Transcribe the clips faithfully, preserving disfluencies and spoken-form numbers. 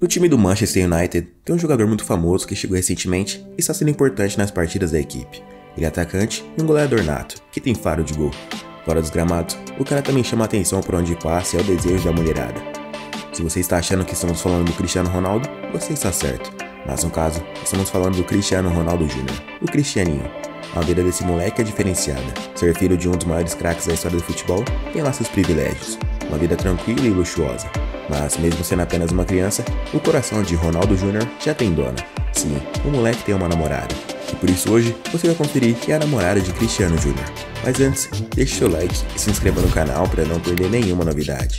No time do Manchester United, tem um jogador muito famoso que chegou recentemente e está sendo importante nas partidas da equipe. Ele é atacante e um goleador nato, que tem faro de gol. Fora dos gramados, o cara também chama a atenção por onde passa e é o desejo da mulherada. Se você está achando que estamos falando do Cristiano Ronaldo, você está certo. Mas no caso, estamos falando do Cristiano Ronaldo Júnior, o Cristianinho. A vida desse moleque é diferenciada. Ser filho de um dos maiores craques da história do futebol tem lá seus privilégios. Uma vida tranquila e luxuosa. Mas mesmo sendo apenas uma criança, o coração de Ronaldo Júnior já tem dona. Sim, o moleque tem uma namorada. E por isso hoje você vai conferir quem é a namorada de Cristiano Júnior. Mas antes, deixe seu like e se inscreva no canal para não perder nenhuma novidade.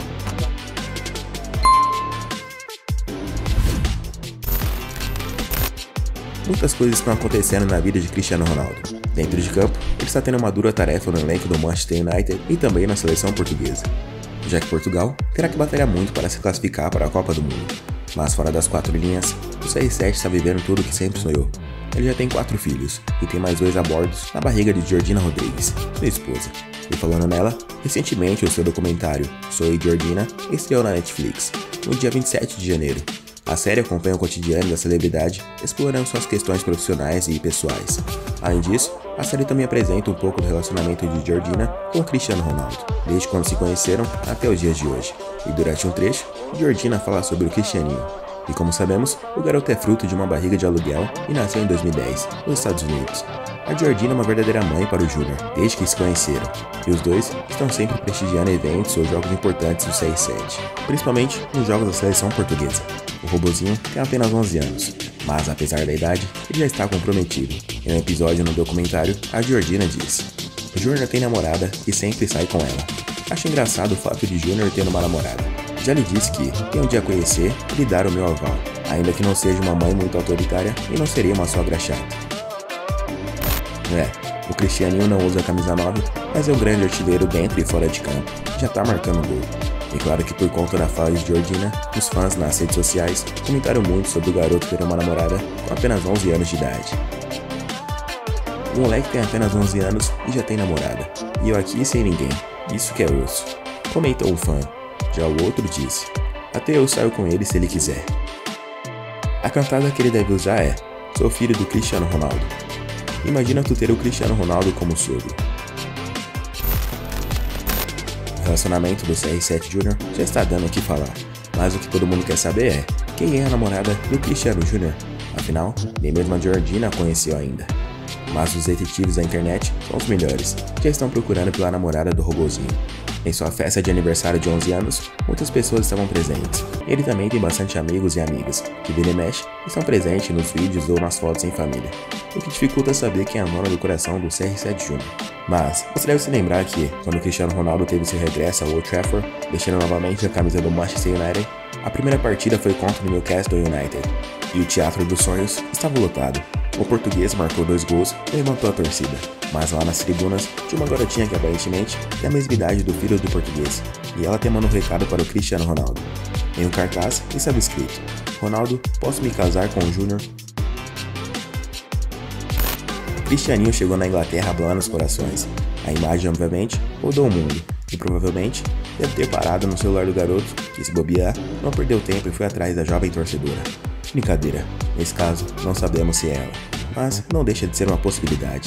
Muitas coisas estão acontecendo na vida de Cristiano Ronaldo. Dentro de campo, ele está tendo uma dura tarefa no elenco do Manchester United e também na seleção portuguesa, já que Portugal terá que batalhar muito para se classificar para a Copa do Mundo. Mas fora das quatro linhas, o C R sete está vivendo tudo o que sempre sonhou. Ele já tem quatro filhos e tem mais dois a bordo na barriga de Georgina Rodrigues, sua esposa. E falando nela, recentemente o seu documentário Soy Georgina estreou na Netflix, no dia vinte e sete de janeiro. A série acompanha o cotidiano da celebridade, explorando suas questões profissionais e pessoais. Além disso, a série também apresenta um pouco do relacionamento de Georgina com Cristiano Ronaldo, desde quando se conheceram até os dias de hoje. E durante um trecho, Georgina fala sobre o Cristianinho. E como sabemos, o garoto é fruto de uma barriga de aluguel e nasceu em dois mil e dez, nos Estados Unidos. A Georgina é uma verdadeira mãe para o Júnior, desde que se conheceram, e os dois estão sempre prestigiando eventos ou jogos importantes do C R sete, principalmente nos jogos da seleção portuguesa. O robozinho tem apenas onze anos, mas apesar da idade, ele já está comprometido. Em um episódio no documentário, a Georgina diz: "O Júnior tem namorada e sempre sai com ela. Acho engraçado o fato de Júnior ter uma namorada. Já lhe disse que, tem um dia a conhecer e lhe dar o meu aval, ainda que não seja uma mãe muito autoritária e não seria uma sogra chata." É, o Cristianinho não usa a camisa nove, mas é um grande artilheiro dentro e fora de campo, já tá marcando gol. E claro que por conta da fala de Georgina, os fãs nas redes sociais comentaram muito sobre o garoto ter uma namorada com apenas onze anos de idade. O moleque tem apenas onze anos e já tem namorada, e eu aqui sem ninguém, isso que é osso. Comentou um fã, já o outro disse: "Até eu saio com ele se ele quiser." A cantada que ele deve usar é: "Sou filho do Cristiano Ronaldo." Imagina tu ter o Cristiano Ronaldo como sogro. O relacionamento do C R sete Júnior já está dando o que falar, mas o que todo mundo quer saber é: quem é a namorada do Cristiano Júnior? Afinal, nem mesmo a Georgina a conheceu ainda. Mas os detetives da internet são os melhores, já estão procurando pela namorada do robozinho. Em sua festa de aniversário de onze anos, muitas pessoas estavam presentes. Ele também tem bastante amigos e amigas, que vira e mexe estão presentes nos vídeos ou nas fotos em família, o que dificulta saber quem é a dona do coração do C R sete Júnior. Mas, você deve se lembrar que, quando o Cristiano Ronaldo teve seu regresso ao Old Trafford, deixando novamente a camisa do Manchester United, a primeira partida foi contra o Newcastle United, e o Teatro dos Sonhos estava lotado. O português marcou dois gols e levantou a torcida, mas lá nas tribunas tinha uma garotinha que aparentemente tem a mesma idade do filho do português, e ela tem mandado um recado para o Cristiano Ronaldo. Em um cartaz estava escrito: "Ronaldo, posso me casar com o Júnior?" Cristianinho chegou na Inglaterra abalando os corações. A imagem obviamente rodou o mundo, e provavelmente deve ter parado no celular do garoto, que se bobear, não perdeu tempo e foi atrás da jovem torcedora. Brincadeira, nesse caso não sabemos se é ela, mas não deixa de ser uma possibilidade.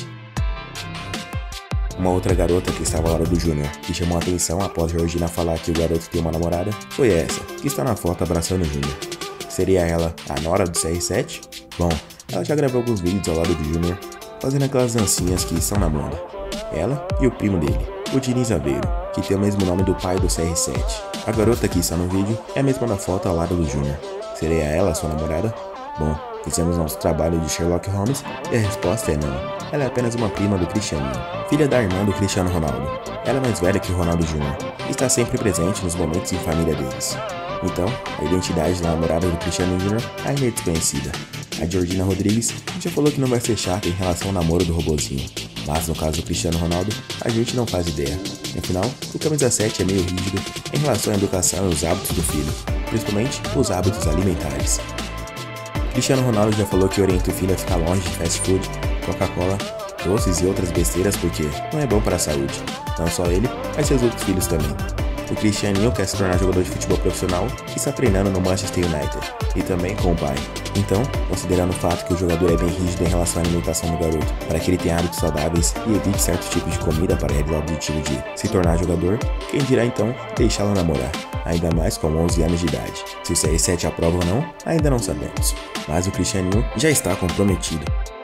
Uma outra garota que estava ao lado do Júnior, que chamou a atenção após Georgina falar que o garoto tem uma namorada, foi essa, que está na foto abraçando o Júnior. Seria ela a nora do C R sete? Bom, ela já gravou alguns vídeos ao lado do Júnior, fazendo aquelas dancinhas que estão na moda. Ela e o primo dele, o Diniz Aveiro, que tem o mesmo nome do pai do C R sete. A garota que está no vídeo é a mesma da foto ao lado do Júnior. Seria ela sua namorada? Bom, fizemos nosso trabalho de Sherlock Holmes e a resposta é não. Ela é apenas uma prima do Cristianinho, filha da irmã do Cristiano Ronaldo. Ela é mais velha que o Ronaldo Júnior e está sempre presente nos momentos em família deles. Então, a identidade da namorada do Cristiano Júnior ainda é desconhecida. A Georgina Rodrigues já falou que não vai ser chata em relação ao namoro do robozinho, mas no caso do Cristiano Ronaldo, a gente não faz ideia. Afinal, o camisa sete é meio rígido em relação à educação e os hábitos do filho, principalmente os hábitos alimentares. Cristiano Ronaldo já falou que orienta o filho a ficar longe de fast food, Coca-Cola, doces e outras besteiras porque não é bom para a saúde, não só ele, mas seus outros filhos também. o Cristianinho quer se tornar jogador de futebol profissional e está treinando no Manchester United, e também com o pai. Então, considerando o fato que o jogador é bem rígido em relação à alimentação do garoto, para que ele tenha hábitos saudáveis e evite certos tipos de comida para realizar o objetivo de se tornar jogador, quem dirá então deixá-lo namorar, ainda mais com onze anos de idade. Se o C R sete aprova ou não, ainda não sabemos, mas o Cristianinho já está comprometido.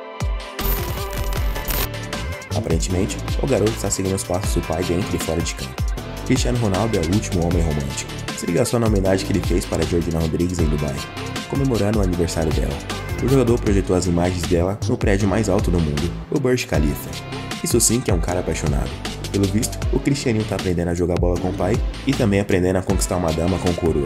Aparentemente, o garoto está seguindo os passos do pai dentro e fora de campo. Cristiano Ronaldo é o último homem romântico. Se liga só na homenagem que ele fez para Georgina Rodrigues em Dubai, comemorando o aniversário dela. O jogador projetou as imagens dela no prédio mais alto do mundo, o Burj Khalifa. Isso sim que é um cara apaixonado. Pelo visto, o Cristianinho tá aprendendo a jogar bola com o pai e também aprendendo a conquistar uma dama com coroa.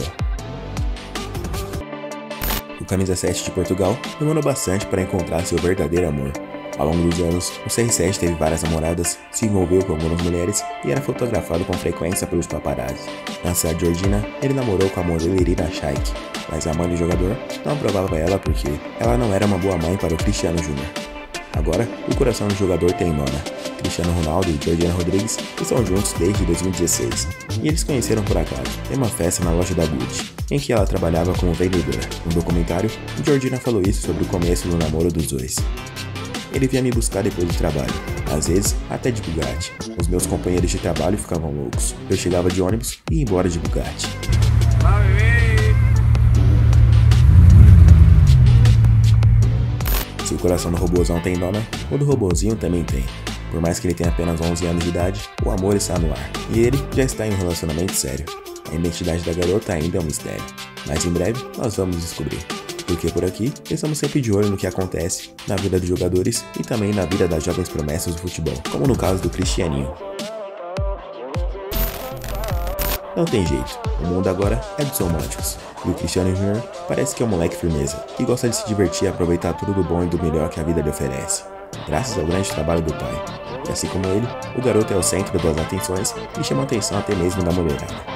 O camisa sete de Portugal demorou bastante para encontrar seu verdadeiro amor. Ao longo dos anos, o C R sete teve várias namoradas, se envolveu com algumas mulheres e era fotografado com frequência pelos paparazzi. Na cidade de Georgina, ele namorou com a modelo Irina Shayk, mas a mãe do jogador não aprovava ela porque ela não era uma boa mãe para o Cristiano Júnior. Agora, o coração do jogador tem nona. Cristiano Ronaldo e Georgina Rodrigues estão juntos desde dois mil e dezesseis, e eles conheceram por acaso em uma festa na loja da Gucci, em que ela trabalhava como vendedora. No documentário, Georgina falou isso sobre o começo do namoro dos dois. Ele vinha me buscar depois do trabalho, às vezes até de Bugatti. Os meus companheiros de trabalho ficavam loucos. Eu chegava de ônibus e ia embora de Bugatti. Se o coração do robôzão tem dona, o do robozinho também tem. Por mais que ele tenha apenas onze anos de idade, o amor está no ar. E ele já está em um relacionamento sério. A identidade da garota ainda é um mistério, mas em breve nós vamos descobrir. Porque por aqui, estamos sempre de olho no que acontece na vida dos jogadores e também na vida das jovens promessas do futebol, como no caso do Cristianinho. Não tem jeito, o mundo agora é dos românticos, e o Cristiano Júnior parece que é um moleque firmeza, e gosta de se divertir e aproveitar tudo do bom e do melhor que a vida lhe oferece, graças ao grande trabalho do pai. E assim como ele, o garoto é o centro das atenções e chama a atenção até mesmo da mulherada.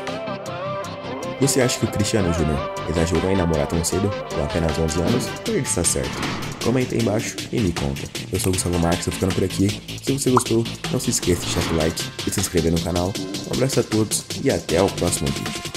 Você acha que o Cristiano Júnior exagerou em namorar tão cedo, com apenas onze anos, ou ele está certo? Comenta aí embaixo e me conta. Eu sou o Gustavo Marques, tô ficando por aqui. Se você gostou, não se esqueça de deixar o like e se inscrever no canal. Um abraço a todos e até o próximo vídeo.